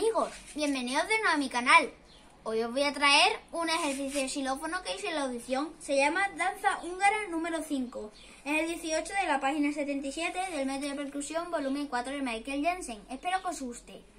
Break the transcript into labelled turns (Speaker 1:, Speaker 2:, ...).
Speaker 1: amigos, bienvenidos de nuevo a mi canal. Hoy os voy a traer un ejercicio de xilófono que hice en la audición. Se llama Danza Húngara número 5. Es el 18 de la página 77 del método de percusión volumen 4 de Michael Jensen. Espero que os guste.